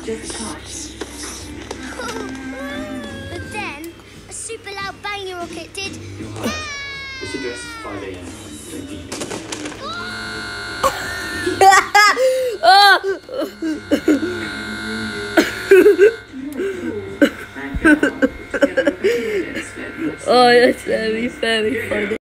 Just touch. But then, a super loud banging rocket did. Your height. This address 5 a.m. And Oh, that's very, very funny.